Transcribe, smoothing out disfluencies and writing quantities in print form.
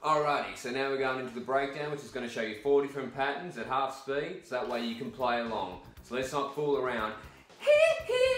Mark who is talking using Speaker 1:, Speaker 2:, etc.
Speaker 1: Alrighty, so now we're going into the breakdown, which is going to show you 4 different patterns at half speed, so that way you can play along. So let's not fool around. Hee hee!